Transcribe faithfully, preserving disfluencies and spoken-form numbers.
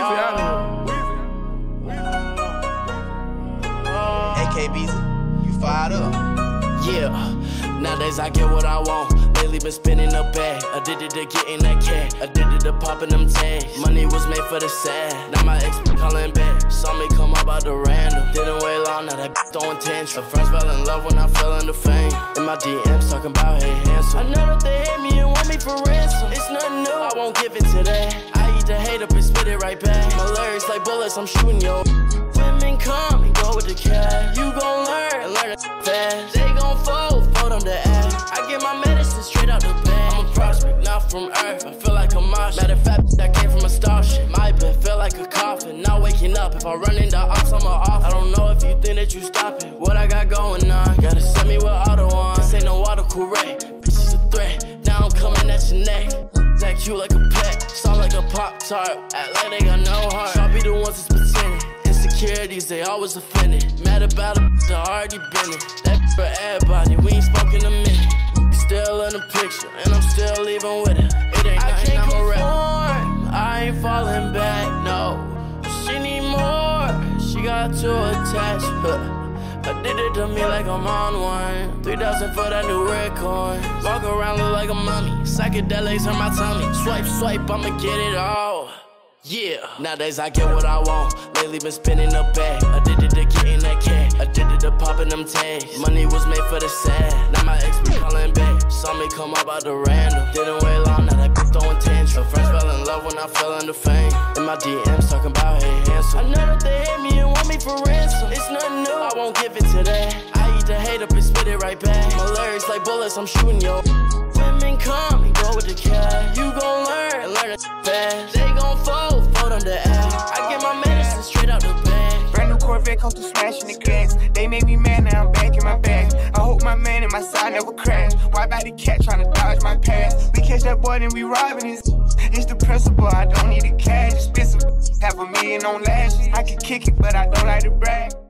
A K B Z, you fired up. Yeah, nowadays I get what I want. Lately been spinning the bag, addicted to getting that cash, addicted to popping them tags. Money was made for the sad, now my ex be calling back. Saw me come up out the random, didn't wait long, now that throwing tantrum. Friends fell in love when I fell into fame. In my D Ms talking about hey handsome. I know that they hate me and want me for ransom. It's nothing new, I won't give it to that. I eat the hate up and spit it right back. My lyrics like bullets, I'm shooting yo. Women come and go with the cash. You gon' learn and learn it fast. They gon' fold, fold on the ass. I get my medicine straight out the bag. I'm a prospect, not from Earth. I feel like a Martian. Matter of fact, I came from a starship. My bed feel like a coffin. Not waking up. If I run into ops, I'm a off. I don't know if you think that you stop it. What I got going on? Gotta send me with auto on. This ain't no autocorrect. Bitch, she's a threat. Now I'm coming at your neck. Act you like a pet. Sound like a Pop-Tart. Act like they got no heart. Y'all be the ones that's pretending. Insecurities, they always offended. Mad about it, I already been it. That for everybody, we ain't spoken a minute. Still in the picture, and I'm still leaving with it. It ain't nothing, I'm a rap. I ain't falling back, no. She need more, she got too attached. Addicted to me like I'm on one. Three thousand for that new red coin. Walk around look like a mummy. Psychedelics on my tummy. Swipe, swipe, I'ma get it all. Yeah, nowadays I get what I want. Lately been spinning the bag, addicted to getting that cash, addicted to popping them tags. Money was made for the sad, now my ex be calling back. Saw me come up out the random, didn't wait long, now that bitch throwing tantrum. Friends fell in love when I fell into fame. In my D Ms talking about hey handsome. I know that they hate me and want me for ransom. It's nothing new, I won't give it to that. I eat the hate up and spit it right back. My lyrics like bullets, I'm shooting yo. Women come and go with the cash. You gon' learn and learn it fast. They gon' fold, fold on the ass. I get my medicine straight out the bag. Brand new Corvette comes to smashing the glass. They made me mad, now I'm back in my bag. I hope my man and my side never crash. Why by the cat trying to dodge my past? We catch that boy then we robbing his. It's the principle, I don't need the cash. Spit some, have a million on lashes. I can kick it, but I don't like to brag.